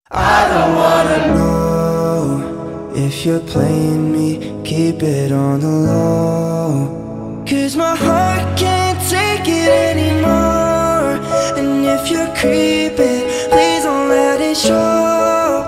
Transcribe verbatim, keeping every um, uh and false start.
I don't wanna know if you're playing me, keep it on the low. Cause my heart can't take it anymore. And if you're creeping, please